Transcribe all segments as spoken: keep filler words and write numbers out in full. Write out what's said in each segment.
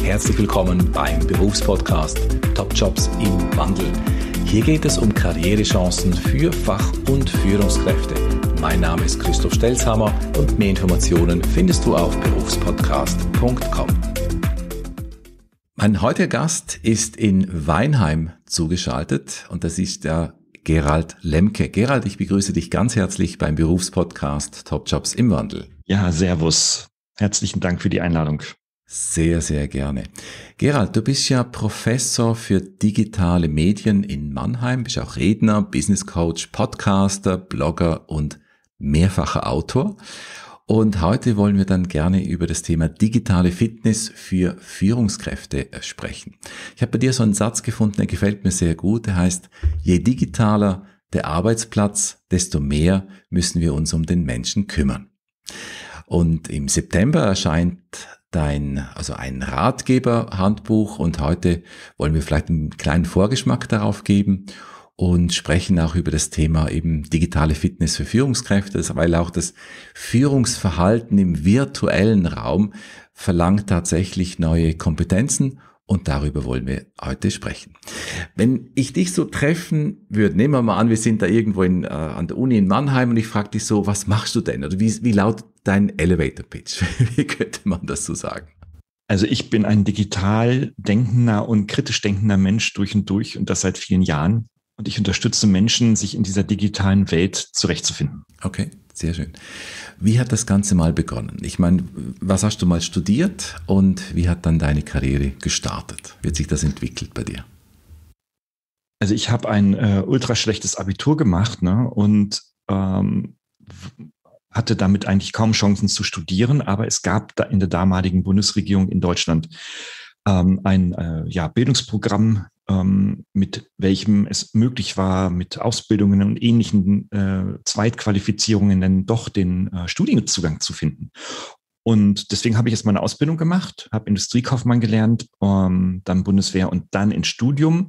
Herzlich willkommen beim Berufspodcast Top Jobs im Wandel. Hier geht es um Karrierechancen für Fach- und Führungskräfte. Mein Name ist Christoph Stelzhammer und mehr Informationen findest du auf berufspodcast punkt com. Mein heutiger Gast ist in Weinheim zugeschaltet und das ist der Gerald Lemke. Gerald, ich begrüße dich ganz herzlich beim Berufspodcast Top Jobs im Wandel. Ja, servus. Herzlichen Dank für die Einladung. Sehr, sehr gerne. Gerald, du bist ja Professor für digitale Medien in Mannheim, bist auch Redner, Business Coach, Podcaster, Blogger und mehrfacher Autor. Und heute wollen wir dann gerne über das Thema digitale Fitness für Führungskräfte sprechen. Ich habe bei dir so einen Satz gefunden, der gefällt mir sehr gut. Der heißt, je digitaler der Arbeitsplatz, desto mehr müssen wir uns um den Menschen kümmern. Und im September erscheint dein, also ein Ratgeberhandbuch und heute wollen wir vielleicht einen kleinen Vorgeschmack darauf geben und sprechen auch über das Thema eben digitale Fitness für Führungskräfte, weil auch das Führungsverhalten im virtuellen Raum verlangt tatsächlich neue Kompetenzen und darüber wollen wir heute sprechen. Wenn ich dich so treffen würde, nehmen wir mal an, wir sind da irgendwo in, äh, an der Uni in Mannheim und ich frage dich so, was machst du denn? Oder wie, wie lautet dein Elevator Pitch? Wie könnte man das so sagen? Also ich bin ein digital denkender und kritisch denkender Mensch durch und durch und das seit vielen Jahren. Und ich unterstütze Menschen, sich in dieser digitalen Welt zurechtzufinden. Okay, sehr schön. Wie hat das Ganze mal begonnen? Ich meine, was hast du mal studiert und wie hat dann deine Karriere gestartet? Wie hat sich das entwickelt bei dir? Also ich habe ein äh, ultra schlechtes Abitur gemacht, ne, und ähm, hatte damit eigentlich kaum Chancen zu studieren, aber es gab da in der damaligen Bundesregierung in Deutschland ähm, ein äh, ja, Bildungsprogramm, ähm, mit welchem es möglich war, mit Ausbildungen und ähnlichen äh, Zweitqualifizierungen dann doch den äh, Studienzugang zu finden. Und deswegen habe ich jetzt meine Ausbildung gemacht, habe Industriekaufmann gelernt, ähm, dann Bundeswehr und dann ins Studium.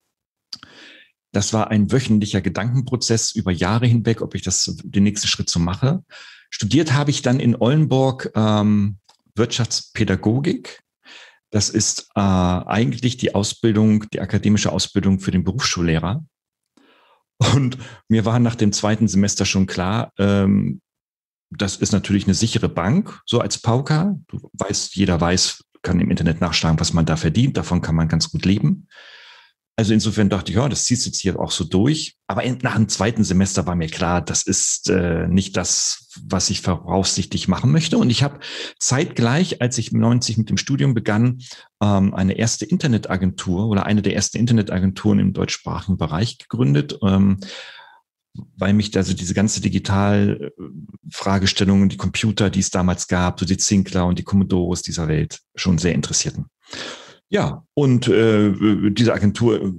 Das war ein wöchentlicher Gedankenprozess über Jahre hinweg, ob ich das den nächsten Schritt so mache. Studiert habe ich dann in Oldenburg ähm, Wirtschaftspädagogik. Das ist äh, eigentlich die Ausbildung, die akademische Ausbildung für den Berufsschullehrer. Und mir war nach dem zweiten Semester schon klar, ähm, das ist natürlich eine sichere Bank, so als Pauker. Du weißt, jeder weiß, kann im Internet nachschlagen, was man da verdient. Davon kann man ganz gut leben. Also insofern dachte ich, ja, das zieht jetzt hier auch so durch. Aber nach dem zweiten Semester war mir klar, das ist äh, nicht das, was ich voraussichtlich machen möchte. Und ich habe zeitgleich, als ich neunzig mit dem Studium begann, ähm, eine erste Internetagentur oder eine der ersten Internetagenturen im deutschsprachigen Bereich gegründet, ähm, weil mich da so diese ganze Digital-Fragestellungen, die Computer, die es damals gab, so die Zinkler und die Commodores dieser Welt schon sehr interessierten. Ja, und äh, diese Agentur äh,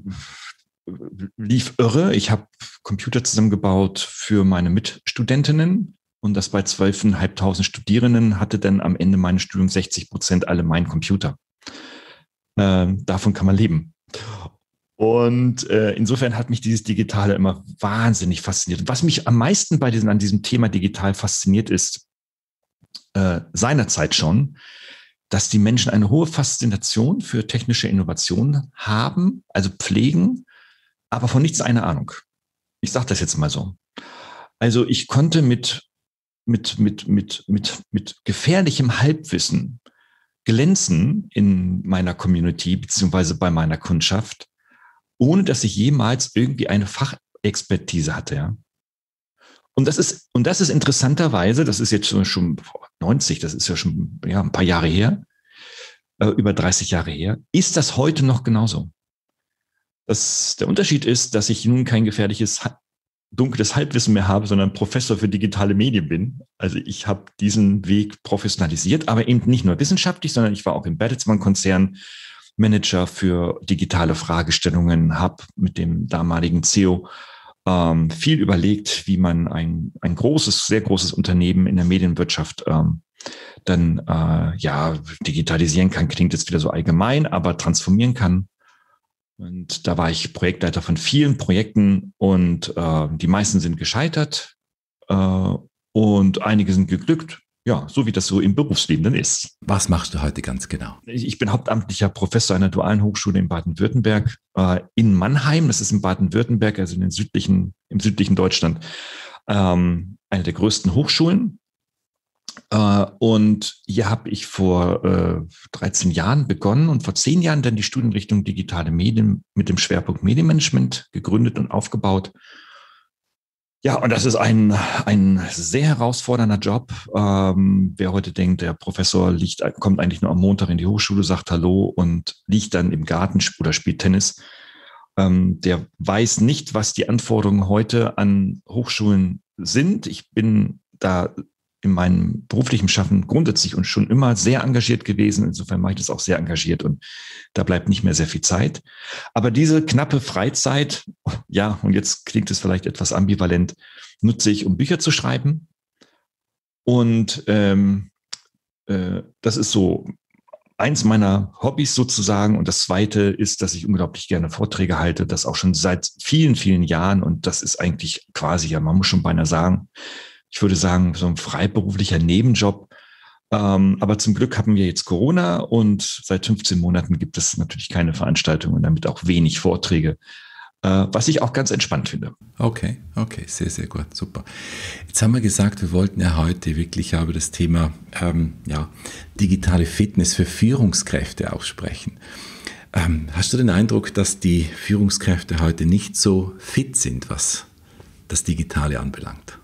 lief irre. Ich habe Computer zusammengebaut für meine Mitstudentinnen und das bei zwölftausendfünfhundert Studierenden hatte dann am Ende meines Studiums sechzig Prozent alle meinen Computer. Äh, davon kann man leben. Und äh, insofern hat mich dieses Digitale immer wahnsinnig fasziniert. Was mich am meisten bei diesem, an diesem Thema digital fasziniert ist, äh, seinerzeit schon, dass die Menschen eine hohe Faszination für technische Innovationen haben, also pflegen, aber von nichts eine Ahnung. Ich sage das jetzt mal so. Also ich konnte mit, mit, mit, mit, mit, mit gefährlichem Halbwissen glänzen in meiner Community beziehungsweise bei meiner Kundschaft, ohne dass ich jemals irgendwie eine Fachexpertise hatte, ja. Und das ist, und das ist interessanterweise, das ist jetzt schon neunzig, das ist ja schon ja, ein paar Jahre her, äh, über dreißig Jahre her, ist das heute noch genauso. Das, der Unterschied ist, dass ich nun kein gefährliches, dunkles Halbwissen mehr habe, sondern Professor für digitale Medien bin. Also ich habe diesen Weg professionalisiert, aber eben nicht nur wissenschaftlich, sondern ich war auch im Bertelsmann-Konzern Manager für digitale Fragestellungen, habe mit dem damaligen C E O Ähm, viel überlegt, wie man ein, ein großes, sehr großes Unternehmen in der Medienwirtschaft ähm, dann äh, ja digitalisieren kann, klingt jetzt wieder so allgemein, aber transformieren kann. Und da war ich Projektleiter von vielen Projekten und äh, die meisten sind gescheitert äh, und einige sind geglückt. ja, so wie das so im Berufsleben dann ist. Was machst du heute ganz genau? Ich bin hauptamtlicher Professor einer dualen Hochschule in Baden-Württemberg, äh, in Mannheim. Das ist in Baden-Württemberg, also in den südlichen, im südlichen Deutschland, ähm, eine der größten Hochschulen. Äh, und hier habe ich vor äh, dreizehn Jahren begonnen und vor zehn Jahren dann die Studienrichtung Digitale Medien mit dem Schwerpunkt Medienmanagement gegründet und aufgebaut. Ja, und das ist ein, ein sehr herausfordernder Job. Ähm, wer heute denkt, der Professor liegt, kommt eigentlich nur am Montag in die Hochschule, sagt Hallo und liegt dann im Garten oder spielt Tennis, ähm, der weiß nicht, was die Anforderungen heute an Hochschulen sind. Ich bin da in meinem beruflichen Schaffen grundsätzlich und schon immer sehr engagiert gewesen. Insofern mache ich das auch sehr engagiert und da bleibt nicht mehr sehr viel Zeit. Aber diese knappe Freizeit, ja, und jetzt klingt es vielleicht etwas ambivalent, nutze ich, um Bücher zu schreiben. Und ähm, äh, das ist so eins meiner Hobbys sozusagen. Und das zweite ist, dass ich unglaublich gerne Vorträge halte, das auch schon seit vielen, vielen Jahren. Und das ist eigentlich quasi, ja, man muss schon beinahe sagen, ich würde sagen, so ein freiberuflicher Nebenjob. Ähm, aber zum Glück haben wir jetzt Corona und seit fünfzehn Monaten gibt es natürlich keine Veranstaltungen und damit auch wenig Vorträge, äh, was ich auch ganz entspannt finde. Okay, okay, sehr, sehr gut, super. Jetzt haben wir gesagt, wir wollten ja heute wirklich über das Thema ähm, ja, digitale Fitness für Führungskräfte auch sprechen. Ähm, hast du den Eindruck, dass die Führungskräfte heute nicht so fit sind, was das Digitale anbelangt?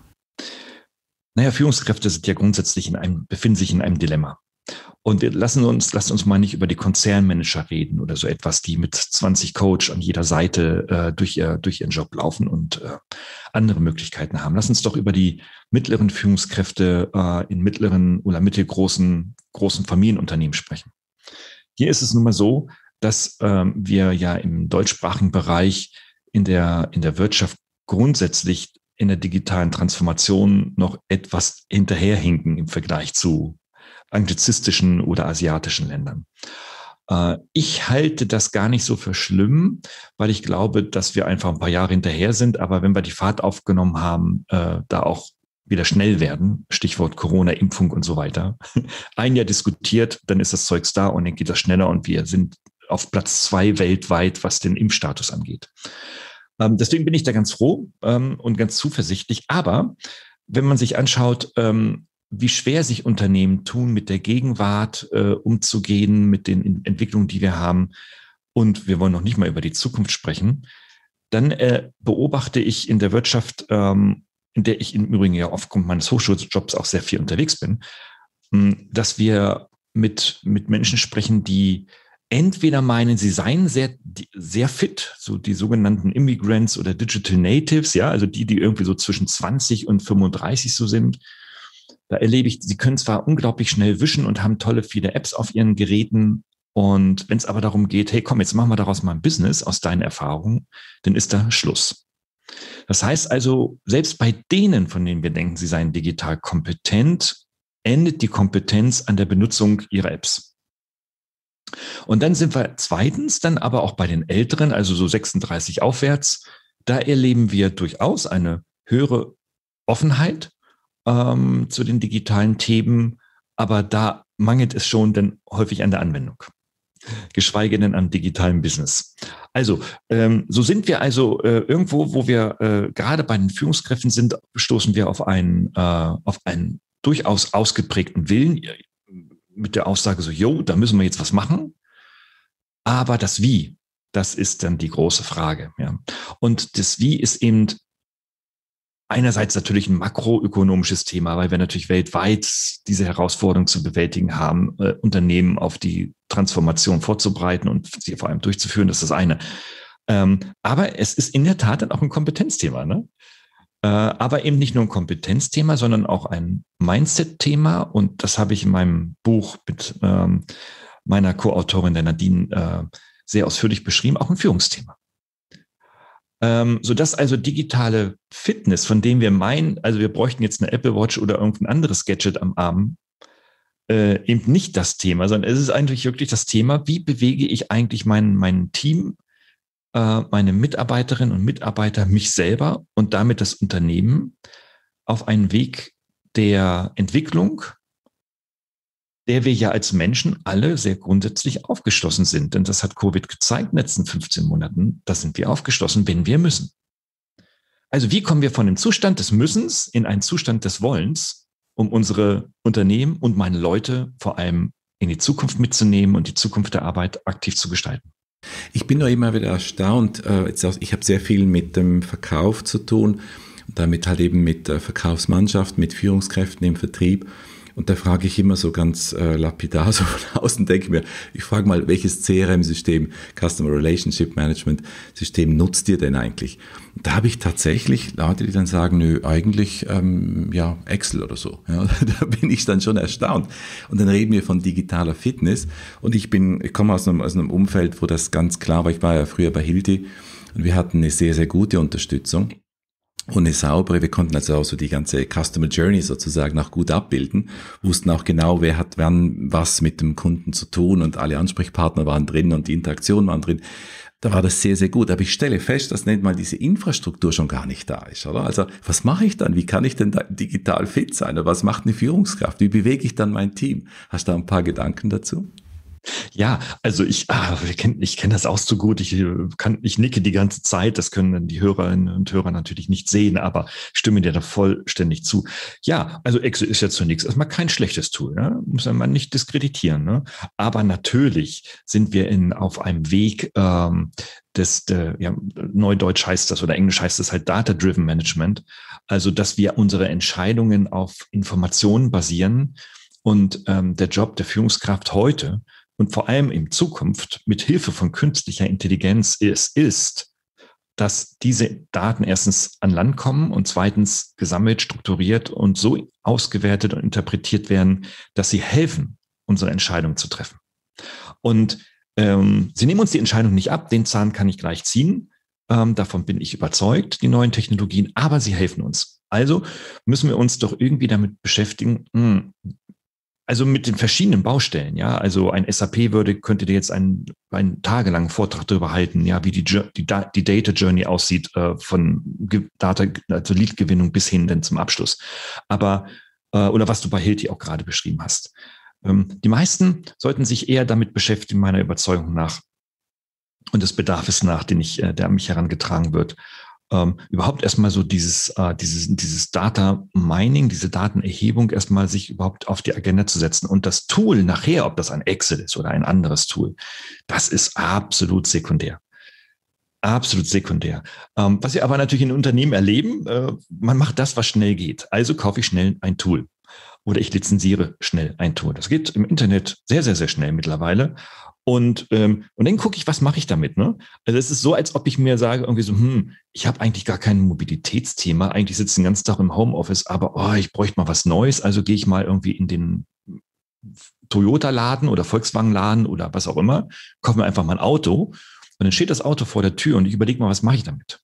Naja, Führungskräfte sind ja grundsätzlich in einem, befinden sich in einem Dilemma. Und wir lassen uns, lasst uns mal nicht über die Konzernmanager reden oder so etwas, die mit zwanzig Coach an jeder Seite äh, durch, ihr, durch ihren Job laufen und äh, andere Möglichkeiten haben. Lass uns doch über die mittleren Führungskräfte äh, in mittleren oder mittelgroßen großen Familienunternehmen sprechen. Hier ist es nun mal so, dass ähm, wir ja im deutschsprachigen Bereich in der, in der Wirtschaft grundsätzlich in der digitalen Transformation noch etwas hinterherhinken im Vergleich zu anglizistischen oder asiatischen Ländern. Äh, ich halte das gar nicht so für schlimm, weil ich glaube, dass wir einfach ein paar Jahre hinterher sind. Aber wenn wir die Fahrt aufgenommen haben, äh, da auch wieder schnell werden, Stichwort Corona, Impfung und so weiter, ein Jahr diskutiert, dann ist das Zeugs da und dann geht das schneller und wir sind auf Platz zwei weltweit, was den Impfstatus angeht. Ähm, deswegen bin ich da ganz froh ähm, und ganz zuversichtlich. Aber wenn man sich anschaut, ähm, wie schwer sich Unternehmen tun, mit der Gegenwart äh, umzugehen, mit den Entwicklungen, die wir haben, und wir wollen noch nicht mal über die Zukunft sprechen, dann äh, beobachte ich in der Wirtschaft, ähm, in der ich im Übrigen ja aufgrund meines Hochschuljobs auch sehr viel unterwegs bin, mh, dass wir mit, mit Menschen sprechen, die entweder meinen, sie seien sehr, sehr fit, so die sogenannten Immigrants oder Digital Natives, ja, also die, die irgendwie so zwischen zwanzig und fünfunddreißig so sind. Da erlebe ich, sie können zwar unglaublich schnell wischen und haben tolle, viele Apps auf ihren Geräten. Und wenn es aber darum geht, hey, komm, jetzt machen wir daraus mal ein Business aus deinen Erfahrungen, dann ist da Schluss. Das heißt also, selbst bei denen, von denen wir denken, sie seien digital kompetent, endet die Kompetenz an der Benutzung ihrer Apps. Und dann sind wir zweitens dann aber auch bei den Älteren, also so sechsunddreißig aufwärts, da erleben wir durchaus eine höhere Offenheit ähm, zu den digitalen Themen, aber da mangelt es schon dann häufig an der Anwendung, geschweige denn am digitalen Business. Also ähm, so sind wir also äh, irgendwo, wo wir äh, gerade bei den Führungskräften sind, stoßen wir auf einen, äh, auf einen durchaus ausgeprägten Willen, mit der Aussage so, jo, da müssen wir jetzt was machen. Aber das Wie, das ist dann die große Frage. Ja. Und das Wie ist eben einerseits natürlich ein makroökonomisches Thema, weil wir natürlich weltweit diese Herausforderung zu bewältigen haben, äh, Unternehmen auf die Transformation vorzubereiten und sie vor allem durchzuführen, das ist das eine. Ähm, aber es ist in der Tat dann auch ein Kompetenzthema, ne? Äh, aber eben nicht nur ein Kompetenzthema, sondern auch ein Mindset-Thema. Und das habe ich in meinem Buch mit ähm, meiner Co-Autorin, der Nadine, äh, sehr ausführlich beschrieben, auch ein Führungsthema. Ähm, sodass also digitale Fitness, von dem wir meinen, also wir bräuchten jetzt eine Apple Watch oder irgendein anderes Gadget am Arm, äh, eben nicht das Thema, sondern es ist eigentlich wirklich das Thema, wie bewege ich eigentlich mein, mein Team, meine Mitarbeiterinnen und Mitarbeiter, mich selber und damit das Unternehmen auf einen Weg der Entwicklung, der wir ja als Menschen alle sehr grundsätzlich aufgeschlossen sind. Denn das hat Covid gezeigt in den letzten fünfzehn Monaten. Da sind wir aufgeschlossen, wenn wir müssen. Also wie kommen wir von dem Zustand des Müssens in einen Zustand des Wollens, um unsere Unternehmen und meine Leute vor allem in die Zukunft mitzunehmen und die Zukunft der Arbeit aktiv zu gestalten? Ich bin nur immer wieder erstaunt. Ich habe sehr viel mit dem Verkauf zu tun, damit halt eben mit der Verkaufsmannschaft, mit Führungskräften im Vertrieb. Und da frage ich immer so ganz äh, lapidar so von außen, denke ich mir, ich frage mal, welches C R M-System, Customer Relationship Management System nutzt ihr denn eigentlich? Und da habe ich tatsächlich Leute, die dann sagen, nö, eigentlich ähm, ja Excel oder so. Ja, da bin ich dann schon erstaunt. Und dann reden wir von digitaler Fitness. Und ich bin, ich komme aus einem, aus einem Umfeld, wo das ganz klar war. Ich war ja früher bei Hilti und wir hatten eine sehr, sehr gute Unterstützung. Und eine saubere, wir konnten also auch so die ganze Customer Journey sozusagen auch gut abbilden, wussten auch genau, wer hat wann was mit dem Kunden zu tun und alle Ansprechpartner waren drin und die Interaktionen waren drin. Da war das sehr, sehr gut. Aber ich stelle fest, dass nicht mal diese Infrastruktur schon gar nicht da ist, oder? Also, was mache ich dann? Wie kann ich denn da digital fit sein? Oder was macht eine Führungskraft? Wie bewege ich dann mein Team? Hast du da ein paar Gedanken dazu? Ja, also ich, ah, ich kenne ich kenn das auch so gut. Ich, kann, ich nicke die ganze Zeit. Das können die Hörerinnen und Hörer natürlich nicht sehen, aber stimme dir da vollständig zu. Ja, also Excel ist ja zunächst erstmal kein schlechtes Tool. Ne? Muss man nicht diskreditieren. Ne? Aber natürlich sind wir in, auf einem Weg, ähm, des, der, ja, Neudeutsch heißt das oder Englisch heißt das halt Data-Driven Management. Also, dass wir unsere Entscheidungen auf Informationen basieren und ähm, der Job der Führungskraft heute und vor allem in Zukunft mit Hilfe von künstlicher Intelligenz ist, ist, dass diese Daten erstens an Land kommen und zweitens gesammelt, strukturiert und so ausgewertet und interpretiert werden, dass sie helfen, unsere Entscheidung zu treffen. Und ähm, sie nehmen uns die Entscheidung nicht ab, den Zahn kann ich gleich ziehen. Ähm, davon bin ich überzeugt, die neuen Technologien, aber sie helfen uns. Also müssen wir uns doch irgendwie damit beschäftigen, mh, also mit den verschiedenen Baustellen, ja. Also ein S A P würde, könnte dir jetzt einen, einen tagelangen Vortrag darüber halten, ja, wie die, die, die Data Journey aussieht, äh, von Data, also Lead-Gewinnung bis hin dann zum Abschluss. Aber, äh, oder was du bei Hilti auch gerade beschrieben hast. Ähm, die meisten sollten sich eher damit beschäftigen, meiner Überzeugung nach, und des Bedarfs nach, den ich, äh, der an mich herangetragen wird, Ähm, überhaupt erstmal so dieses, äh, dieses, dieses Data Mining, diese Datenerhebung erstmal sich überhaupt auf die Agenda zu setzen. Und das Tool nachher, ob das ein Excel ist oder ein anderes Tool, das ist absolut sekundär. Absolut sekundär. Ähm, was wir aber natürlich in Unternehmen erleben, äh, man macht das, was schnell geht. Also kaufe ich schnell ein Tool. Oder ich lizenziere schnell ein Tool. Das geht im Internet sehr, sehr, sehr schnell mittlerweile. Und, ähm, und dann gucke ich, was mache ich damit, ne? Also es ist so, als ob ich mir sage, irgendwie so, hm, ich habe eigentlich gar kein Mobilitätsthema, eigentlich sitze ich den ganzen Tag im Homeoffice, aber oh, ich bräuchte mal was Neues, also gehe ich mal irgendwie in den Toyota-Laden oder Volkswagen-Laden oder was auch immer, kaufe mir einfach mal ein Auto und dann steht das Auto vor der Tür und ich überlege mal, was mache ich damit?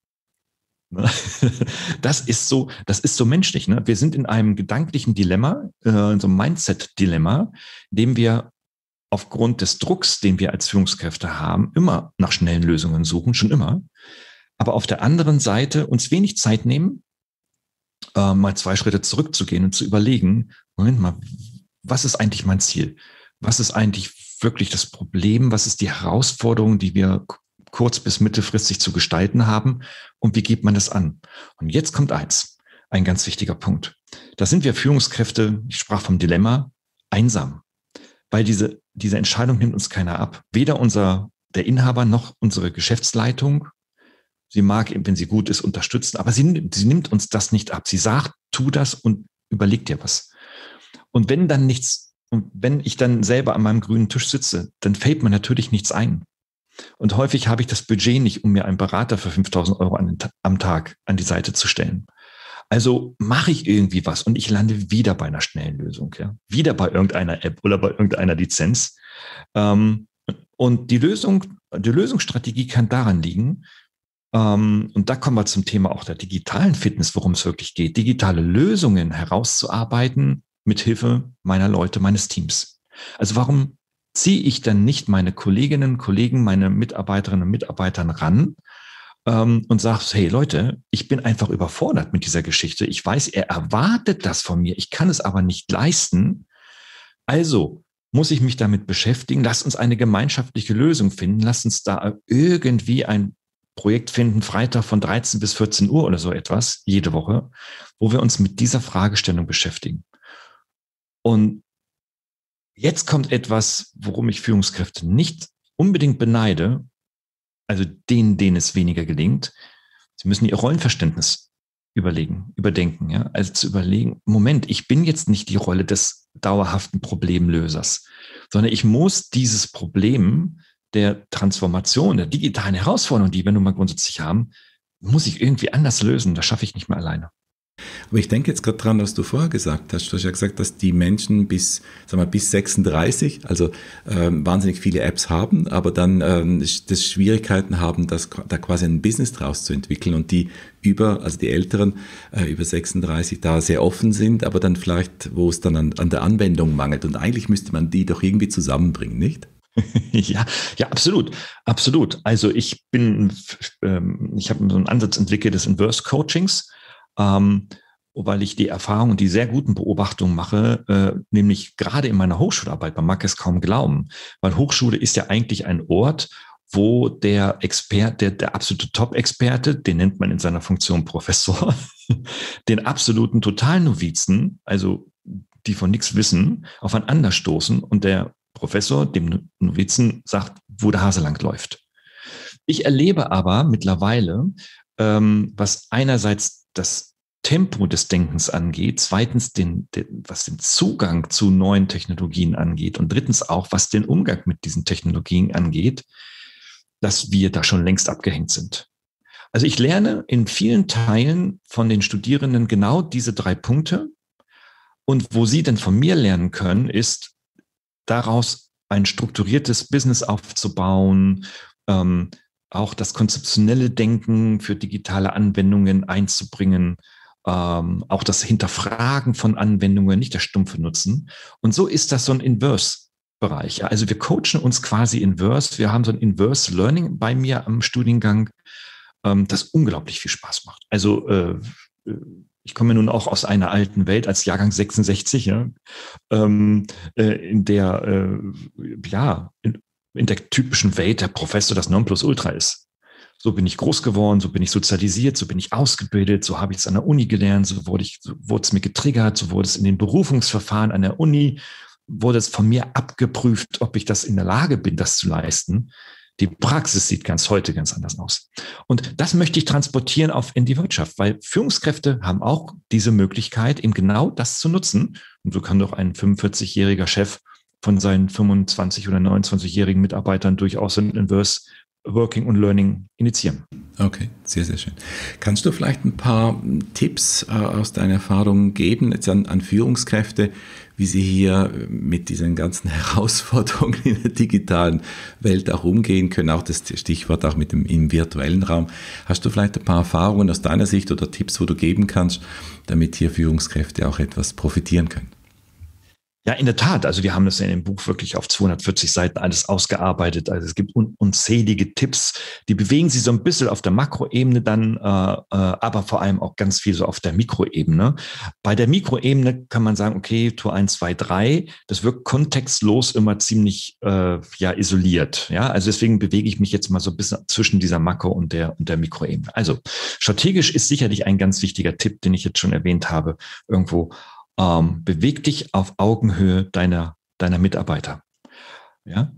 Das ist so, das ist so menschlich, ne? Wir sind in einem gedanklichen Dilemma, äh, in so einem Mindset-Dilemma, in dem wir aufgrund des Drucks, den wir als Führungskräfte haben, immer nach schnellen Lösungen suchen, schon immer. Aber auf der anderen Seite uns wenig Zeit nehmen, äh, mal zwei Schritte zurückzugehen und zu überlegen, Moment mal, was ist eigentlich mein Ziel? Was ist eigentlich wirklich das Problem? Was ist die Herausforderung, die wir kurz- bis mittelfristig zu gestalten haben? Und wie geht man das an? Und jetzt kommt eins, ein ganz wichtiger Punkt. Da sind wir Führungskräfte, ich sprach vom Dilemma, einsam. Weil diese, diese Entscheidung nimmt uns keiner ab. Weder unser, der Inhaber noch unsere Geschäftsleitung. Sie mag, wenn sie gut ist, unterstützen, aber sie, sie nimmt uns das nicht ab. Sie sagt, tu das und überleg dir was. Und wenn dann nichts, und wenn ich dann selber an meinem grünen Tisch sitze, dann fällt mir natürlich nichts ein. Und häufig habe ich das Budget nicht, um mir einen Berater für fünftausend Euro an den, am Tag an die Seite zu stellen. Also mache ich irgendwie was und ich lande wieder bei einer schnellen Lösung, ja, wieder bei irgendeiner App oder bei irgendeiner Lizenz. Ähm, und die Lösung, die Lösungsstrategie kann daran liegen, ähm, und da kommen wir zum Thema auch der digitalen Fitness, worum es wirklich geht, digitale Lösungen herauszuarbeiten mit Hilfe meiner Leute, meines Teams. Also warum ziehe ich dann nicht meine Kolleginnen, Kollegen, meine Mitarbeiterinnen und Mitarbeitern ran, und sagst, hey Leute, ich bin einfach überfordert mit dieser Geschichte. Ich weiß, er erwartet das von mir. Ich kann es aber nicht leisten. Also muss ich mich damit beschäftigen? Lass uns eine gemeinschaftliche Lösung finden. Lass uns da irgendwie ein Projekt finden, Freitag von dreizehn bis vierzehn Uhr oder so etwas, jede Woche, wo wir uns mit dieser Fragestellung beschäftigen. Und jetzt kommt etwas, worum ich Führungskräfte nicht unbedingt beneide, also denen, denen es weniger gelingt. Sie müssen ihr Rollenverständnis überlegen, überdenken, ja, also zu überlegen, Moment, ich bin jetzt nicht die Rolle des dauerhaften Problemlösers, sondern ich muss dieses Problem der Transformation, der digitalen Herausforderung, die wir nun mal grundsätzlich haben, muss ich irgendwie anders lösen. Das schaffe ich nicht mehr alleine. Aber ich denke jetzt gerade dran, was du vorher gesagt hast. Du hast ja gesagt, dass die Menschen bis, sag mal, bis sechsunddreißig, also ähm, wahnsinnig viele Apps haben, aber dann ähm, das Schwierigkeiten haben, das, da quasi ein Business draus zu entwickeln und die über, also die Älteren äh, über sechsunddreißig da sehr offen sind, aber dann vielleicht, wo es dann an, an der Anwendung mangelt. Und eigentlich müsste man die doch irgendwie zusammenbringen, nicht? Ja, ja, absolut, absolut. Also ich bin, ähm, ich habe so einen Ansatz entwickelt des Inverse Coachings, ähm, weil ich die Erfahrung und die sehr guten Beobachtungen mache, äh, nämlich gerade in meiner Hochschularbeit, man mag es kaum glauben, weil Hochschule ist ja eigentlich ein Ort, wo der Experte, der, der absolute Top-Experte, den nennt man in seiner Funktion Professor, den absoluten Totalnovizen, also die von nichts wissen, aufeinander stoßen und der Professor, dem Novizen, sagt, wo der Hase lang läuft. Ich erlebe aber mittlerweile, ähm, was einerseits das Tempo des Denkens angeht, zweitens den, den, was den Zugang zu neuen Technologien angeht und drittens auch, was den Umgang mit diesen Technologien angeht, dass wir da schon längst abgehängt sind. Also ich lerne in vielen Teilen von den Studierenden genau diese drei Punkte und wo sie denn von mir lernen können, ist, daraus ein strukturiertes Business aufzubauen, ähm, auch das konzeptionelle Denken für digitale Anwendungen einzubringen, ähm, auch das Hinterfragen von Anwendungen, nicht das stumpfe Nutzen. Und so ist das so ein Inverse-Bereich. Also wir coachen uns quasi inverse. Wir haben so ein Inverse Learning bei mir am Studiengang, ähm, das unglaublich viel Spaß macht. Also äh, ich komme nun auch aus einer alten Welt als Jahrgang sechsundsechzig, ja, ähm, äh, in der, äh, ja, in, in der typischen Welt der Professor das Nonplusultra ist. So bin ich groß geworden, so bin ich sozialisiert, so bin ich ausgebildet, so habe ich es an der Uni gelernt, so wurde ich, so wurde es mir getriggert, so wurde es in den Berufungsverfahren an der Uni, wurde es von mir abgeprüft, ob ich das in der Lage bin, das zu leisten. Die Praxis sieht ganz heute ganz anders aus. Und das möchte ich transportieren auf in die Wirtschaft, weil Führungskräfte haben auch diese Möglichkeit, eben genau das zu nutzen. Und so kann doch ein fünfundvierzigjähriger Chef von seinen fünfundzwanzig- oder neunundzwanzigjährigen Mitarbeitern durchaus ein Inverse Working und Learning initiieren. Okay, sehr, sehr schön. Kannst du vielleicht ein paar Tipps äh, aus deiner Erfahrung geben, jetzt an, an Führungskräfte, wie sie hier mit diesen ganzen Herausforderungen in der digitalen Welt auch umgehen können, auch das Stichwort auch mit dem im virtuellen Raum. Hast du vielleicht ein paar Erfahrungen aus deiner Sicht oder Tipps, wo du geben kannst, damit hier Führungskräfte auch etwas profitieren können? Ja, in der Tat. Also wir haben das in dem Buch wirklich auf zweihundertvierzig Seiten alles ausgearbeitet. Also es gibt un- unzählige Tipps, die bewegen sich so ein bisschen auf der Makroebene dann, äh, äh, aber vor allem auch ganz viel so auf der Mikroebene. Bei der Mikroebene kann man sagen, okay, Tour eins, zwei, drei, das wirkt kontextlos immer ziemlich äh, ja isoliert. Ja, also deswegen bewege ich mich jetzt mal so ein bisschen zwischen dieser Makro- und der, und der Mikroebene. Also strategisch ist sicherlich ein ganz wichtiger Tipp, den ich jetzt schon erwähnt habe, irgendwo. Ähm, beweg dich auf Augenhöhe deiner, deiner Mitarbeiter. Ja?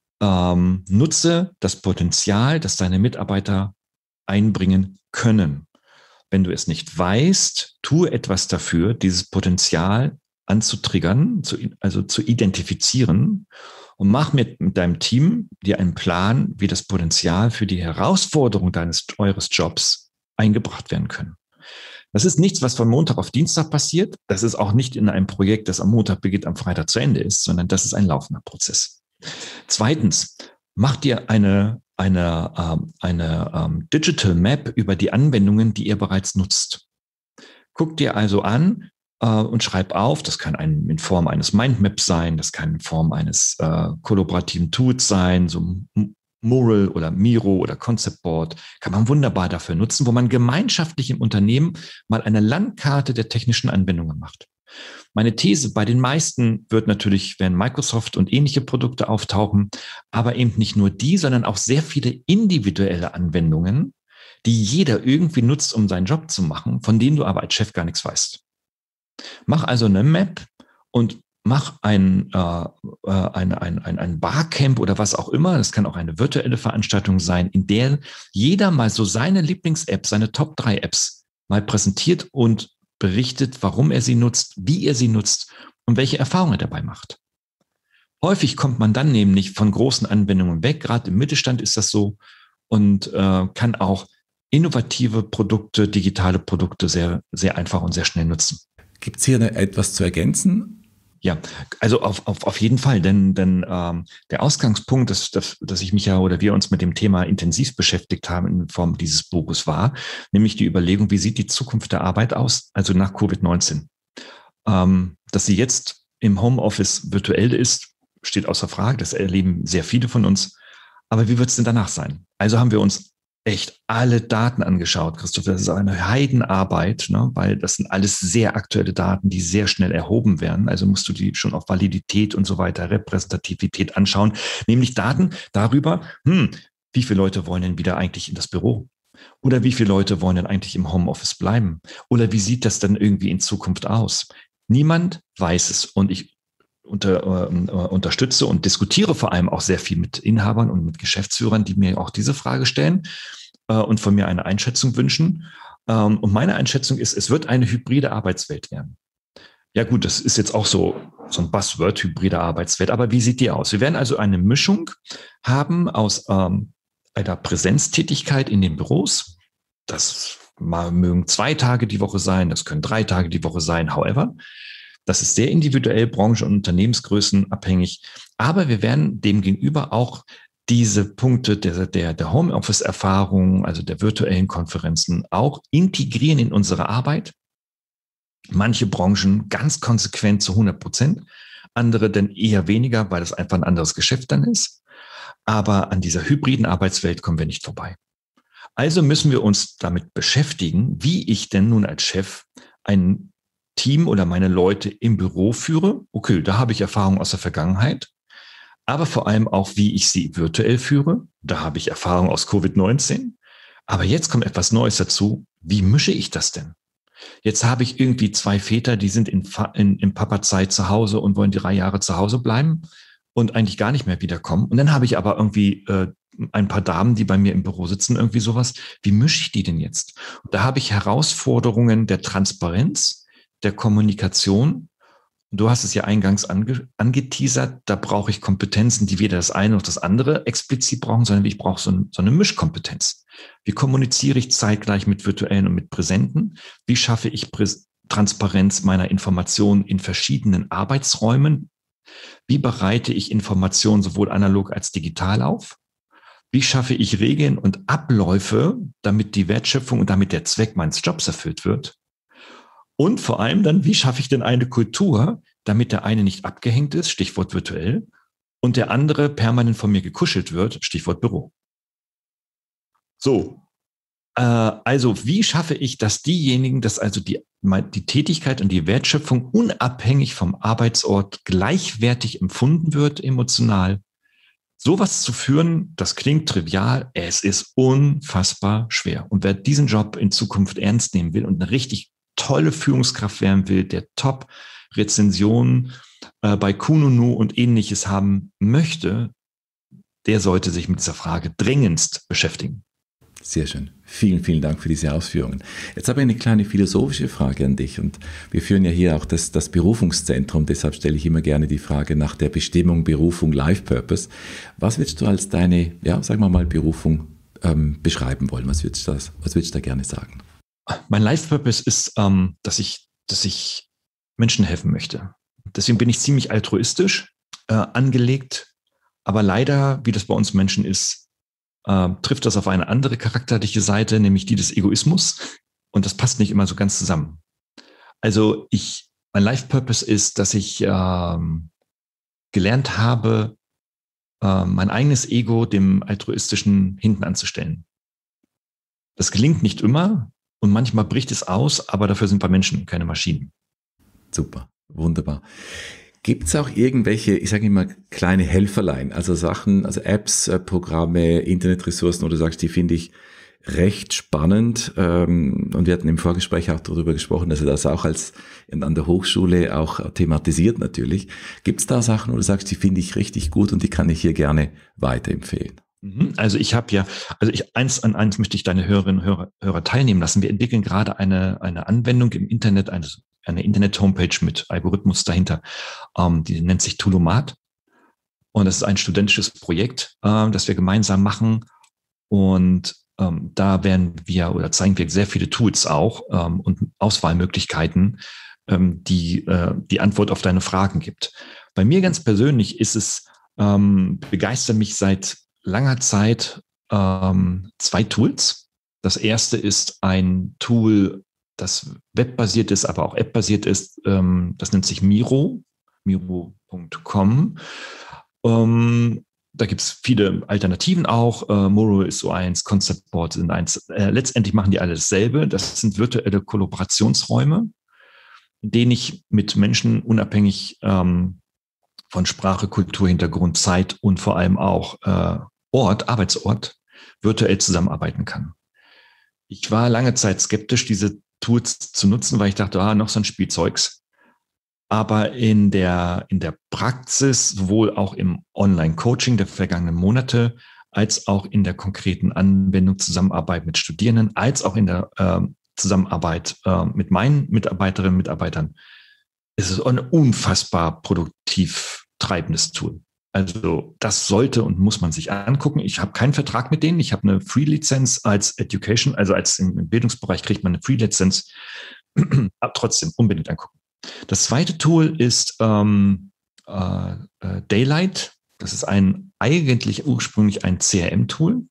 Ähm, nutze das Potenzial, das deine Mitarbeiter einbringen können. Wenn du es nicht weißt, tue etwas dafür, dieses Potenzial anzutriggern, zu, also zu identifizieren und mach mit, mit deinem Team dir einen Plan, wie das Potenzial für die Herausforderung deines, eures Jobs eingebracht werden können. Das ist nichts, was von Montag auf Dienstag passiert. Das ist auch nicht in einem Projekt, das am Montag beginnt, am Freitag zu Ende ist, sondern das ist ein laufender Prozess. Zweitens, mach dir eine, eine, ähm, eine ähm, Digital Map über die Anwendungen, die ihr bereits nutzt. Guck dir also an äh, und schreib auf, das kann ein, in Form eines Mindmaps sein, das kann in Form eines äh, kollaborativen Tools sein, so Mural oder Miro oder Concept Board, kann man wunderbar dafür nutzen, wo man gemeinschaftlich im Unternehmen mal eine Landkarte der technischen Anwendungen macht. Meine These, bei den meisten wird natürlich, werden Microsoft und ähnliche Produkte auftauchen, aber eben nicht nur die, sondern auch sehr viele individuelle Anwendungen, die jeder irgendwie nutzt, um seinen Job zu machen, von denen du aber als Chef gar nichts weißt. Mach also eine Map und mach ein, äh, ein, ein, ein, ein Barcamp oder was auch immer. Das kann auch eine virtuelle Veranstaltung sein, in der jeder mal so seine Lieblings-Apps, seine Top drei Apps mal präsentiert und berichtet, warum er sie nutzt, wie er sie nutzt und welche Erfahrungen er dabei macht. Häufig kommt man dann nämlich von großen Anwendungen weg. Gerade im Mittelstand ist das so und äh, kann auch innovative Produkte, digitale Produkte sehr, sehr einfach und sehr schnell nutzen. Gibt es hier etwas zu ergänzen? Ja, also auf, auf, auf jeden Fall, denn, denn ähm, der Ausgangspunkt, dass, dass, dass ich mich ja oder wir uns mit dem Thema intensiv beschäftigt haben in Form dieses Buches war, nämlich die Überlegung, wie sieht die Zukunft der Arbeit aus, also nach Covid neunzehn. Ähm, dass sie jetzt im Homeoffice virtuell ist, steht außer Frage, das erleben sehr viele von uns. Aber wie wird es denn danach sein? Also haben wir uns echt alle Daten angeschaut, Christoph. Das ist eine Heidenarbeit, ne? Weil das sind alles sehr aktuelle Daten, die sehr schnell erhoben werden. Also musst du die schon auf Validität und so weiter, Repräsentativität anschauen. Nämlich Daten darüber, hm, wie viele Leute wollen denn wieder eigentlich in das Büro? Oder wie viele Leute wollen denn eigentlich im Homeoffice bleiben? Oder wie sieht das dann irgendwie in Zukunft aus? Niemand weiß es. Und ich Unter, äh, unterstütze und diskutiere vor allem auch sehr viel mit Inhabern und mit Geschäftsführern, die mir auch diese Frage stellen äh, und von mir eine Einschätzung wünschen. Ähm, und meine Einschätzung ist, es wird eine hybride Arbeitswelt werden. Ja gut, das ist jetzt auch so, so ein Buzzword, hybride Arbeitswelt. Aber wie sieht die aus? Wir werden also eine Mischung haben aus ähm, einer Präsenztätigkeit in den Büros. Das mal mögen zwei Tage die Woche sein, das können drei Tage die Woche sein, however. Das ist sehr individuell, branchen- und Unternehmensgrößen abhängig. Aber wir werden demgegenüber auch diese Punkte der, der, der Homeoffice-Erfahrung, also der virtuellen Konferenzen, auch integrieren in unsere Arbeit. Manche Branchen ganz konsequent zu hundert Prozent, andere dann eher weniger, weil das einfach ein anderes Geschäft dann ist. Aber an dieser hybriden Arbeitswelt kommen wir nicht vorbei. Also müssen wir uns damit beschäftigen, wie ich denn nun als Chef ein Team oder meine Leute im Büro führe. Okay, da habe ich Erfahrung aus der Vergangenheit, aber vor allem auch, wie ich sie virtuell führe. Da habe ich Erfahrung aus Covid neunzehn. Aber jetzt kommt etwas Neues dazu. Wie mische ich das denn? Jetzt habe ich irgendwie zwei Väter, die sind in, in, in Papa-Zeit zu Hause und wollen drei Jahre zu Hause bleiben und eigentlich gar nicht mehr wiederkommen. Und dann habe ich aber irgendwie äh, ein paar Damen, die bei mir im Büro sitzen, irgendwie sowas. Wie mische ich die denn jetzt? Und da habe ich Herausforderungen der Transparenz, der Kommunikation. Du hast es ja eingangs ange, angeteasert, da brauche ich Kompetenzen, die weder das eine noch das andere explizit brauchen, sondern ich brauche so, ein, so eine Mischkompetenz. Wie kommuniziere ich zeitgleich mit virtuellen und mit Präsenten? Wie schaffe ich Prä- Transparenz meiner Informationen in verschiedenen Arbeitsräumen? Wie bereite ich Informationen sowohl analog als digital auf? Wie schaffe ich Regeln und Abläufe, damit die Wertschöpfung und damit der Zweck meines Jobs erfüllt wird? Und vor allem dann, wie schaffe ich denn eine Kultur, damit der eine nicht abgehängt ist, Stichwort virtuell, und der andere permanent von mir gekuschelt wird, Stichwort Büro. So, äh, also wie schaffe ich, dass diejenigen, dass also die, die Tätigkeit und die Wertschöpfung unabhängig vom Arbeitsort gleichwertig empfunden wird, emotional. Sowas zu führen, das klingt trivial, es ist unfassbar schwer. Und wer diesen Job in Zukunft ernst nehmen will und eine richtig tolle Führungskraft werden will, der Top-Rezensionen äh, bei Kununu und ähnliches haben möchte, der sollte sich mit dieser Frage dringendst beschäftigen. Sehr schön. Vielen, vielen Dank für diese Ausführungen. Jetzt habe ich eine kleine philosophische Frage an dich und wir führen ja hier auch das, das Berufungszentrum, deshalb stelle ich immer gerne die Frage nach der Bestimmung, Berufung, Life Purpose. Was würdest du als deine, ja, sagen wir mal, Berufung ähm, beschreiben wollen? Was würdest du, das, was würdest du da gerne sagen? Mein Life Purpose ist, ähm, dass ich, dass ich Menschen helfen möchte. Deswegen bin ich ziemlich altruistisch äh, angelegt, aber leider, wie das bei uns Menschen ist, äh, trifft das auf eine andere charakterliche Seite, nämlich die des Egoismus. Und das passt nicht immer so ganz zusammen. Also ich, mein Life Purpose ist, dass ich ähm, gelernt habe, äh, mein eigenes Ego dem altruistischen hinten anzustellen. Das gelingt nicht immer. Und manchmal bricht es aus, aber dafür sind wir Menschen, keine Maschinen. Super, wunderbar. Gibt es auch irgendwelche, ich sage immer, kleine Helferlein, also Sachen, also Apps, äh, Programme, Internetressourcen, wo du sagst, die finde ich recht spannend, ähm, und wir hatten im Vorgespräch auch darüber gesprochen, dass er das auch als an der Hochschule auch thematisiert natürlich. Gibt es da Sachen, wo du sagst, die finde ich richtig gut und die kann ich hier gerne weiterempfehlen? Also ich habe ja, also ich eins an eins möchte ich deine Hörerinnen und Hörer, Hörer teilnehmen lassen. Wir entwickeln gerade eine eine Anwendung im Internet, eine, eine Internet-Homepage mit Algorithmus dahinter. Ähm, die nennt sich Tulumat. Und das ist ein studentisches Projekt, äh, das wir gemeinsam machen. Und ähm, da werden wir oder zeigen wir sehr viele Tools auch ähm, und Auswahlmöglichkeiten, ähm, die äh, die Antwort auf deine Fragen gibt. Bei mir ganz persönlich ist es, ähm, begeistert mich seit langer Zeit ähm, zwei Tools. Das erste ist ein Tool, das webbasiert ist, aber auch appbasiert ist. Ähm, das nennt sich Miro, miro punkt com. Ähm, da gibt es viele Alternativen auch. Äh, Miro ist so eins, Concept Board sind eins. Äh, letztendlich machen die alle dasselbe. Das sind virtuelle Kollaborationsräume, in denen ich mit Menschen unabhängig ähm, von Sprache, Kultur, Hintergrund, Zeit und vor allem auch äh, Ort, Arbeitsort, virtuell zusammenarbeiten kann. Ich war lange Zeit skeptisch, diese Tools zu nutzen, weil ich dachte, ah, noch so ein Spielzeugs. Aber in der, in der Praxis, sowohl auch im Online-Coaching der vergangenen Monate, als auch in der konkreten Anwendung, Zusammenarbeit mit Studierenden, als auch in der äh, Zusammenarbeit äh, mit meinen Mitarbeiterinnen und Mitarbeitern, ist es ein unfassbar produktiv treibendes Tool. Also das sollte und muss man sich angucken. Ich habe keinen Vertrag mit denen. Ich habe eine Free-Lizenz als Education, also als im Bildungsbereich kriegt man eine Free-Lizenz. Aber trotzdem unbedingt angucken. Das zweite Tool ist ähm, äh, Daylight. Das ist ein eigentlich ursprünglich ein C R M-Tool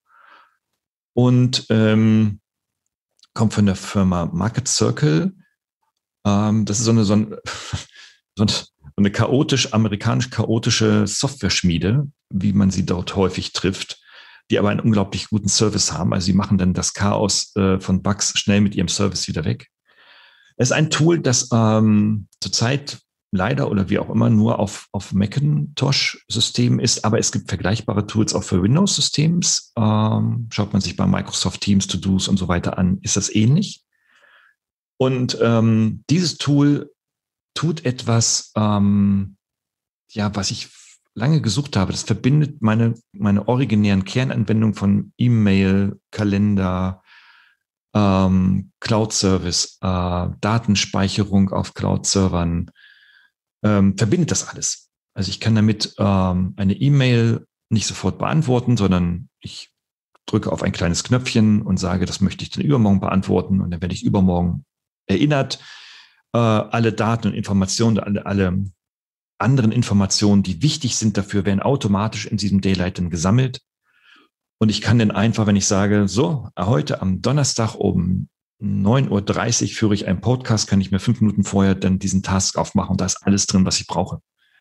und ähm, kommt von der Firma Market Circle. Ähm, das ist so eine, so eine, so eine chaotisch, amerikanisch chaotische Software-Schmiede, wie man sie dort häufig trifft, die aber einen unglaublich guten Service haben. Also sie machen dann das Chaos äh, von Bugs schnell mit ihrem Service wieder weg. Es ist ein Tool, das ähm, zurzeit leider oder wie auch immer nur auf, auf Macintosh-Systemen ist, aber es gibt vergleichbare Tools auch für Windows-Systems. Ähm, schaut man sich bei Microsoft Teams, To-Dos und so weiter an, ist das ähnlich. Und ähm, dieses Tool tut etwas, ähm, ja, was ich lange gesucht habe. Das verbindet meine, meine originären Kernanwendungen von E-Mail, Kalender, ähm, Cloud-Service, äh, Datenspeicherung auf Cloud-Servern, ähm, verbindet das alles. Also ich kann damit ähm, eine E-Mail nicht sofort beantworten, sondern ich drücke auf ein kleines Knöpfchen und sage, das möchte ich dann übermorgen beantworten und dann werde ich übermorgen erinnert. Äh, alle Daten und Informationen, alle, alle anderen Informationen, die wichtig sind dafür, werden automatisch in diesem Daylight dann gesammelt. Und ich kann dann einfach, wenn ich sage, so, heute am Donnerstag um neun Uhr dreißig führe ich einen Podcast, kann ich mir fünf Minuten vorher dann diesen Task aufmachen und da ist alles drin, was ich brauche.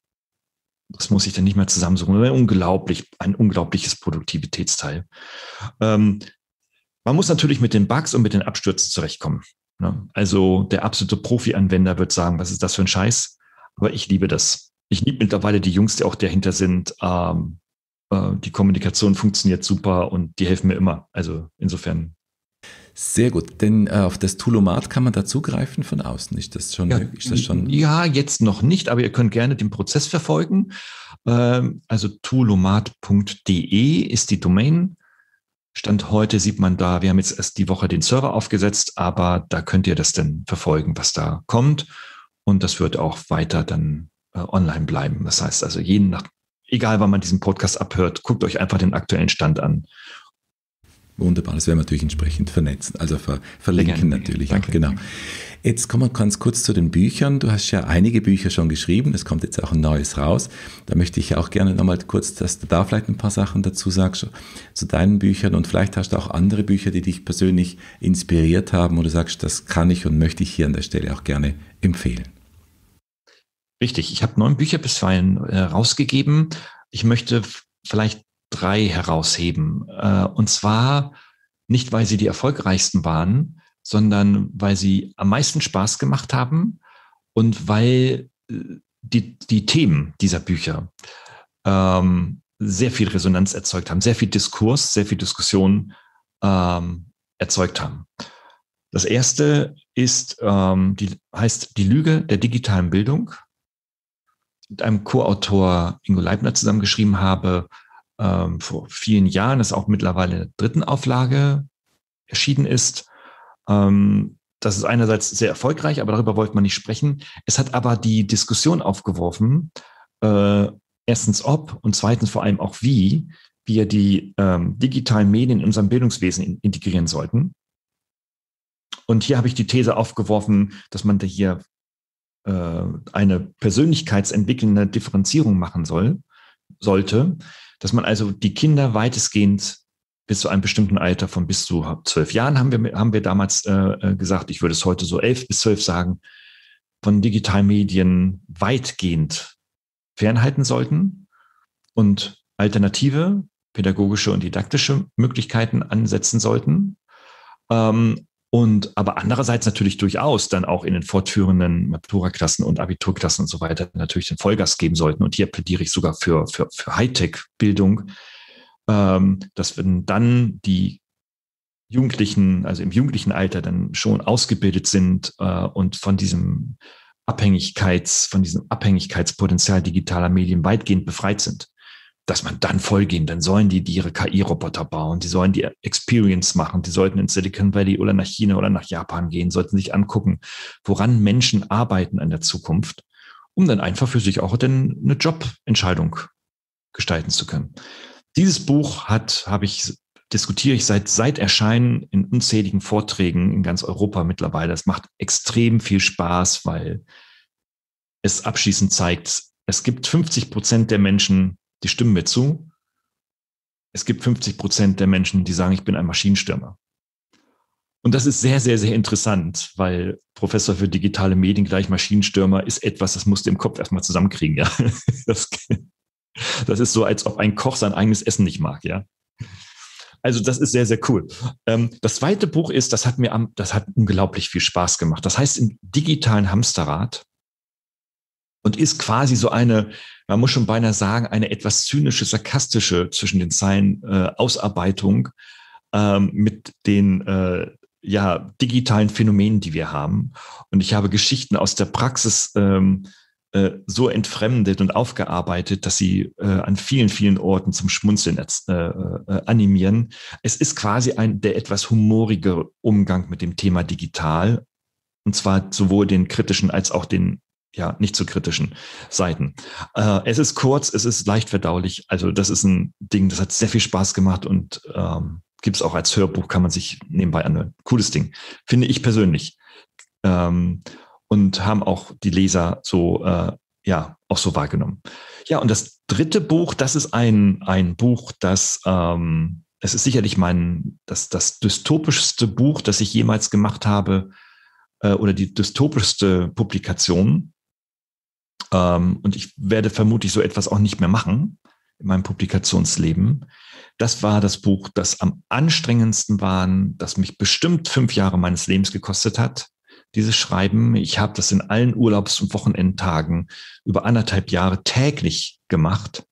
Das muss ich dann nicht mehr zusammensuchen. Unglaublich, ein unglaubliches Produktivitätsteil. Ähm, man muss natürlich mit den Bugs und mit den Abstürzen zurechtkommen. Ne? Also der absolute Profi-Anwender wird sagen, was ist das für ein Scheiß? Aber ich liebe das. Ich liebe mittlerweile die Jungs, die auch dahinter sind. Ähm, äh, die Kommunikation funktioniert super und die helfen mir immer. Also insofern. Sehr gut, denn äh, auf das Tulumat kann man da zugreifen von außen. Ist das schon? Ja, ist das schon? Ja, jetzt noch nicht, aber ihr könnt gerne den Prozess verfolgen. Ähm, also tulumat punkt de ist die Domain. Stand heute sieht man da, wir haben jetzt erst die Woche den Server aufgesetzt, aber da könnt ihr das dann verfolgen, was da kommt. Und das wird auch weiter dann äh, online bleiben. Das heißt also, jeden nach, egal wann man diesen Podcast abhört, guckt euch einfach den aktuellen Stand an. Wunderbar, das werden wir natürlich entsprechend vernetzen, also ver, verlinken Gerne. natürlich. Danke. Genau. Jetzt kommen wir ganz kurz zu den Büchern. Du hast ja einige Bücher schon geschrieben, es kommt jetzt auch ein neues raus. Da möchte ich auch gerne nochmal kurz, dass du da vielleicht ein paar Sachen dazu sagst, zu deinen Büchern, und vielleicht hast du auch andere Bücher, die dich persönlich inspiriert haben, wo du sagst, das kann ich und möchte ich hier an der Stelle auch gerne empfehlen. Richtig, ich habe neun Bücher bisweilen äh, rausgegeben. Ich möchte vielleicht drei herausheben. Äh, und zwar nicht, weil sie die erfolgreichsten waren, sondern weil sie am meisten Spaß gemacht haben und weil die, die Themen dieser Bücher ähm, sehr viel Resonanz erzeugt haben, sehr viel Diskurs, sehr viel Diskussion ähm, erzeugt haben. Das erste ist, ähm, die, heißt Die Lüge der digitalen Bildung. Mit einem Co-Autor Ingo Leibner zusammengeschrieben habe, ähm, vor vielen Jahren, das auch mittlerweile in der dritten Auflage erschienen ist. Ähm, das ist einerseits sehr erfolgreich, aber darüber wollte man nicht sprechen. Es hat aber die Diskussion aufgeworfen, äh, erstens ob und zweitens vor allem auch wie wir die ähm, digitalen Medien in unserem Bildungswesen in, integrieren sollten. Und hier habe ich die These aufgeworfen, dass man da hier äh, eine persönlichkeitsentwickelnde Differenzierung machen soll, sollte, dass man also die Kinder weitestgehend bis zu einem bestimmten Alter von bis zu zwölf Jahren haben wir, haben wir damals äh, gesagt, ich würde es heute so elf bis zwölf sagen, von digitalen Medien weitgehend fernhalten sollten und alternative pädagogische und didaktische Möglichkeiten ansetzen sollten. Ähm, und aber andererseits natürlich durchaus dann auch in den fortführenden Matura-Klassen und Abiturklassen und so weiter natürlich den Vollgas geben sollten. Und hier plädiere ich sogar für, für, für Hightech-Bildung, ähm, dass wenn dann die Jugendlichen, also im jugendlichen Alter dann schon ausgebildet sind äh, und von diesem Abhängigkeits, von diesem Abhängigkeitspotenzial digitaler Medien weitgehend befreit sind, dass man dann vollgehen, dann sollen die, die ihre K I-Roboter bauen, die sollen die Experience machen, die sollten in Silicon Valley oder nach China oder nach Japan gehen, sollten sich angucken, woran Menschen arbeiten an der Zukunft, um dann einfach für sich auch dann eine Jobentscheidung gestalten zu können. Dieses Buch hat, habe ich, diskutiere ich seit, seit Erscheinen in unzähligen Vorträgen in ganz Europa mittlerweile. Es macht extrem viel Spaß, weil es abschließend zeigt, es gibt fünfzig Prozent der Menschen, die stimmen mir zu. Es gibt fünfzig Prozent der Menschen, die sagen, ich bin ein Maschinenstürmer. Und das ist sehr, sehr, sehr interessant, weil Professor für digitale Medien gleich Maschinenstürmer ist etwas, das musst du im Kopf erstmal zusammenkriegen. Ja? Das, das ist so, als ob ein Koch sein eigenes Essen nicht mag. Ja. Also das ist sehr, sehr cool. Das zweite Buch ist, das hat mir, am, das hat unglaublich viel Spaß gemacht. Das heißt im digitalen Hamsterrad und ist quasi so eine, man muss schon beinahe sagen, eine etwas zynische, sarkastische zwischen den Zeilen äh, Ausarbeitung ähm, mit den äh, ja, digitalen Phänomenen, die wir haben. Und ich habe Geschichten aus der Praxis ähm, äh, so entfremdet und aufgearbeitet, dass sie äh, an vielen, vielen Orten zum Schmunzeln äh, äh, animieren. Es ist quasi ein der etwas humorige Umgang mit dem Thema digital. Und zwar sowohl den kritischen als auch den ja, nicht so kritischen Seiten. Äh, es ist kurz, es ist leicht verdaulich. Also das ist ein Ding, das hat sehr viel Spaß gemacht und ähm, gibt es auch als Hörbuch, kann man sich nebenbei anhören. Cooles Ding, finde ich persönlich. Ähm, und haben auch die Leser so, äh, ja, auch so wahrgenommen. Ja, und das dritte Buch, das ist ein, ein Buch, das, ähm, es ist sicherlich mein, das, das dystopischste Buch, das ich jemals gemacht habe, äh, oder die dystopischste Publikation. Ähm, und ich werde vermutlich so etwas auch nicht mehr machen in meinem Publikationsleben. Das war das Buch, das am anstrengendsten war, das mich bestimmt fünf Jahre meines Lebens gekostet hat. Dieses Schreiben, ich habe das in allen Urlaubs- und Wochenendtagen über anderthalb Jahre täglich gemacht.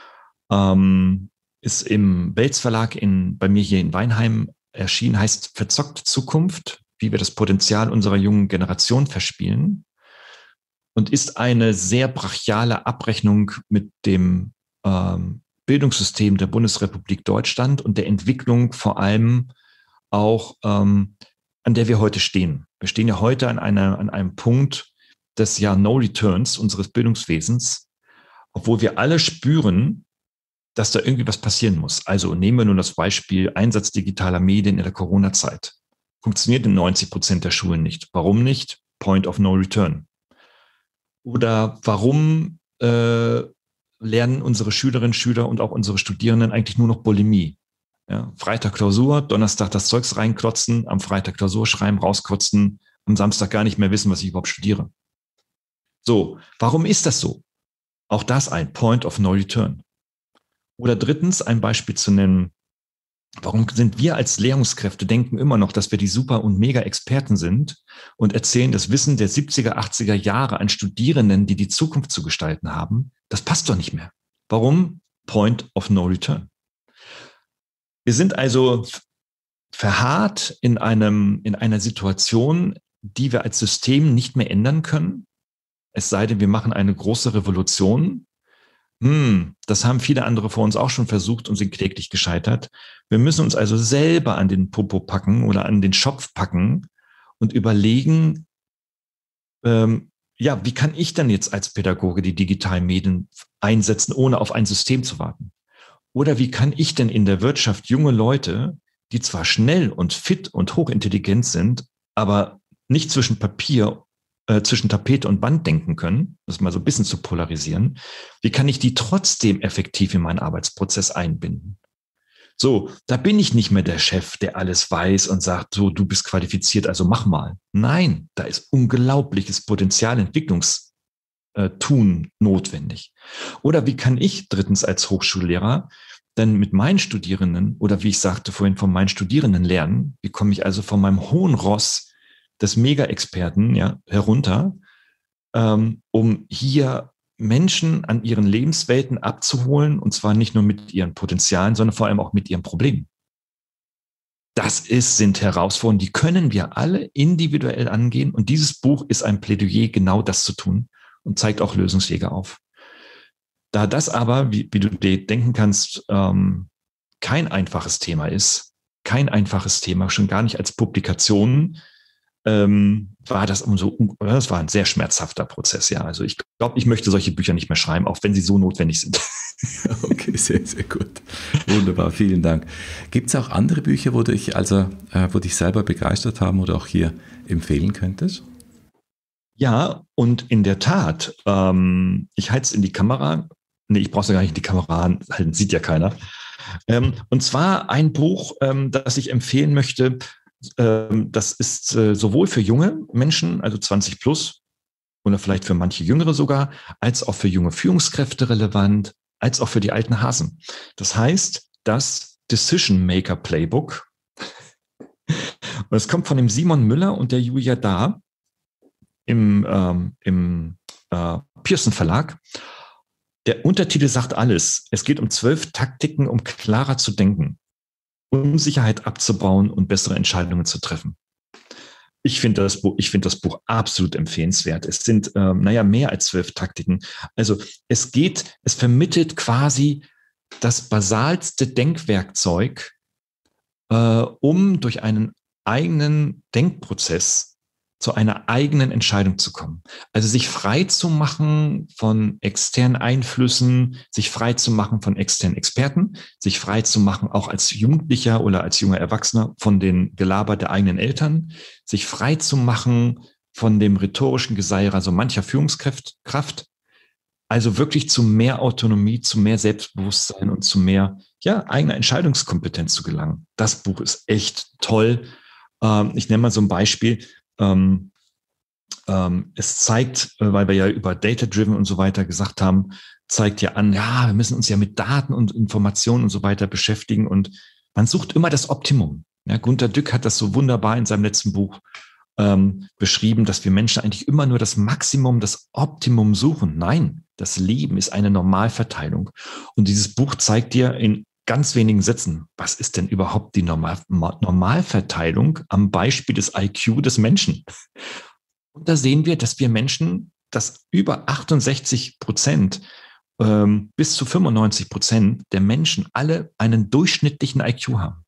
Ähm, ist im Welz Verlag in, bei mir hier in Weinheim erschienen, heißt Verzockte Zukunft, wie wir das Potenzial unserer jungen Generation verspielen. Und ist eine sehr brachiale Abrechnung mit dem ähm, Bildungssystem der Bundesrepublik Deutschland und der Entwicklung vor allem auch, ähm, an der wir heute stehen. Wir stehen ja heute an, einer, an einem Punkt des ja No Returns unseres Bildungswesens, obwohl wir alle spüren, dass da irgendwie was passieren muss. Also nehmen wir nur das Beispiel Einsatz digitaler Medien in der Corona-Zeit. Funktioniert in neunzig Prozent der Schulen nicht. Warum nicht? Point of No Return. Oder warum äh, lernen unsere Schülerinnen, Schüler und auch unsere Studierenden eigentlich nur noch Bulimie? Ja, Freitag Klausur, Donnerstag das Zeugs reinklotzen, am Freitag Klausur schreiben, rauskotzen, am Samstag gar nicht mehr wissen, was ich überhaupt studiere. So, warum ist das so? Auch das ein Point of No Return. Oder drittens ein Beispiel zu nennen, Warum sind wir als Lehrungskräfte, denken immer noch, dass wir die Super- und Mega-Experten sind und erzählen das Wissen der siebziger, achtziger Jahre an Studierenden, die die Zukunft zu gestalten haben? Das passt doch nicht mehr. Warum? Point of no return. Wir sind also verharrt in einem, in einer Situation, die wir als System nicht mehr ändern können. Es sei denn, wir machen eine große Revolution. Hm, das haben viele andere vor uns auch schon versucht und sind kläglich gescheitert. Wir müssen uns also selber an den Popo packen oder an den Schopf packen und überlegen, ähm, ja, wie kann ich denn jetzt als Pädagoge die digitalen Medien einsetzen, ohne auf ein System zu warten? Oder wie kann ich denn in der Wirtschaft junge Leute, die zwar schnell und fit und hochintelligent sind, aber nicht zwischen Papier Äh, zwischen Tapete und Band denken können, das mal so ein bisschen zu polarisieren, wie kann ich die trotzdem effektiv in meinen Arbeitsprozess einbinden? So, da bin ich nicht mehr der Chef, der alles weiß und sagt, so, du bist qualifiziert, also mach mal. Nein, da ist unglaubliches Potenzial, Entwicklungstun notwendig. Oder wie kann ich drittens als Hochschullehrer denn mit meinen Studierenden oder wie ich sagte vorhin von meinen Studierenden lernen, wie komme ich also von meinem hohen Ross des Mega-Experten ja, herunter, ähm, um hier Menschen an ihren Lebenswelten abzuholen, und zwar nicht nur mit ihren Potenzialen, sondern vor allem auch mit ihren Problemen. Das ist, sind Herausforderungen, die können wir alle individuell angehen, und dieses Buch ist ein Plädoyer, genau das zu tun, und zeigt auch Lösungswege auf. Da das aber, wie, wie du dir denken kannst, ähm, kein einfaches Thema ist, kein einfaches Thema, schon gar nicht als Publikation, Ähm, war das umso, das war ein sehr schmerzhafter Prozess, ja. Also ich glaube, ich möchte solche Bücher nicht mehr schreiben, auch wenn sie so notwendig sind. Okay, sehr, sehr gut. Wunderbar, vielen Dank. Gibt es auch andere Bücher, wo dich, also, äh, wo dich selber begeistert haben oder auch hier empfehlen könntest? Ja, und in der Tat, ähm, ich halte es in die Kamera. Nee, ich brauche es ja gar nicht in die Kamera halten, sieht ja keiner. Ähm, und zwar ein Buch, ähm, das ich empfehlen möchte. Das ist sowohl für junge Menschen, also zwanzig plus, oder vielleicht für manche Jüngere sogar, als auch für junge Führungskräfte relevant, als auch für die alten Hasen. Das heißt, das Decision Maker Playbook. Und es kommt von dem Simon Müller und der Julia Dahr im, ähm, im äh, Pearson Verlag. Der Untertitel sagt alles. Es geht um zwölf Taktiken, um klarer zu denken, Unsicherheit abzubauen und bessere Entscheidungen zu treffen. Ich finde das Buch, ich finde das Buch absolut empfehlenswert. Es sind, ähm, naja, mehr als zwölf Taktiken. Also es geht, es vermittelt quasi das basalste Denkwerkzeug, äh, um durch einen eigenen Denkprozess zu einer eigenen Entscheidung zu kommen. Also sich frei zu machen von externen Einflüssen, sich frei zu machen von externen Experten, sich frei zu machen auch als Jugendlicher oder als junger Erwachsener von den Gelaber der eigenen Eltern, sich frei zu machen von dem rhetorischen Geseirer so mancher Führungskraft, also wirklich zu mehr Autonomie, zu mehr Selbstbewusstsein und zu mehr, ja, eigener Entscheidungskompetenz zu gelangen. Das Buch ist echt toll. Ähm, ich nenne mal so ein Beispiel. Ähm, ähm, es zeigt, äh, weil wir ja über Data-Driven und so weiter gesagt haben, zeigt ja an, ja, wir müssen uns ja mit Daten und Informationen und so weiter beschäftigen, und man sucht immer das Optimum. Ja, Gunter Dück hat das so wunderbar in seinem letzten Buch ähm, beschrieben, dass wir Menschen eigentlich immer nur das Maximum, das Optimum suchen. Nein, das Leben ist eine Normalverteilung. Und dieses Buch zeigt dir in ganz wenigen Sätzen, was ist denn überhaupt die Normal- Normalverteilung am Beispiel des I Q des Menschen? Und da sehen wir, dass wir Menschen, dass über achtundsechzig Prozent ähm, bis zu fünfundneunzig Prozent der Menschen alle einen durchschnittlichen I Q haben.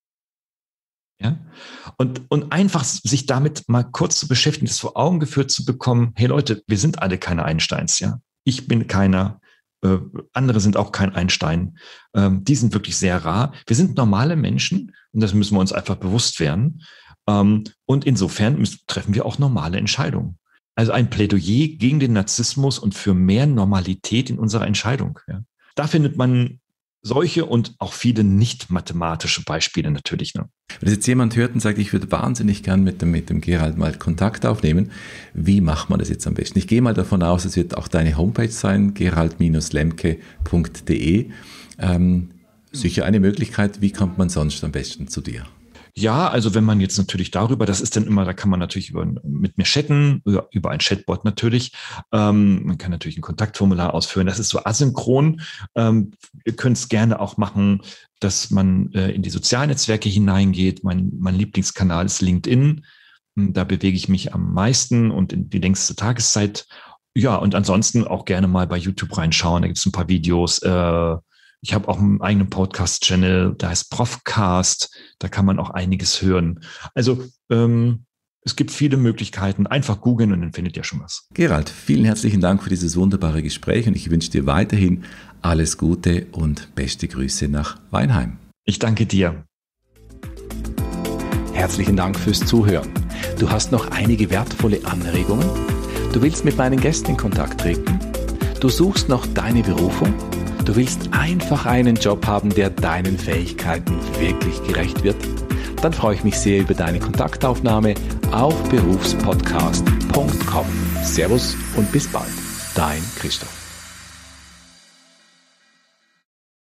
Ja? Und, und einfach sich damit mal kurz zu beschäftigen, das vor Augen geführt zu bekommen, hey Leute, wir sind alle keine Einsteins, ja. Ich bin keiner. Äh, andere sind auch kein Einstein. Ähm, die sind wirklich sehr rar. Wir sind normale Menschen, und das müssen wir uns einfach bewusst werden. Ähm, und insofern müssen, treffen wir auch normale Entscheidungen. Also ein Plädoyer gegen den Narzissmus und für mehr Normalität in unserer Entscheidung. Ja. Da findet man solche und auch viele nicht mathematische Beispiele natürlich. Ne? Wenn jetzt jemand hört und sagt, ich würde wahnsinnig gern mit dem, mit dem Gerald mal Kontakt aufnehmen, wie macht man das jetzt am besten? Ich gehe mal davon aus, es wird auch deine Homepage sein, gerald Bindestrich lemke punkt de. Ähm, sicher eine Möglichkeit. Wie kommt man sonst am besten zu dir? Ja, also wenn man jetzt natürlich darüber, das ist dann immer, da kann man natürlich über, mit mir chatten, über, über ein Chatbot natürlich. Ähm, man kann natürlich ein Kontaktformular ausfüllen. Das ist so asynchron. Ähm, ihr könnt es gerne auch machen, dass man äh, in die Sozialnetzwerke hineingeht. Mein, mein Lieblingskanal ist LinkedIn. Da bewege ich mich am meisten und in die längste Tageszeit. Ja, und ansonsten auch gerne mal bei YouTube reinschauen. Da gibt es ein paar Videos. Äh, Ich habe auch einen eigenen Podcast-Channel, der heißt Profcast. Da kann man auch einiges hören. Also ähm, es gibt viele Möglichkeiten. Einfach googeln und dann findet ihr schon was. Gerald, vielen herzlichen Dank für dieses wunderbare Gespräch und ich wünsche dir weiterhin alles Gute und beste Grüße nach Weinheim. Ich danke dir. Herzlichen Dank fürs Zuhören. Du hast noch einige wertvolle Anregungen? Du willst mit meinen Gästen in Kontakt treten? Du suchst noch deine Berufung? Du willst einfach einen Job haben, der deinen Fähigkeiten wirklich gerecht wird? Dann freue ich mich sehr über deine Kontaktaufnahme auf berufspodcast punkt com. Servus und bis bald, dein Christoph.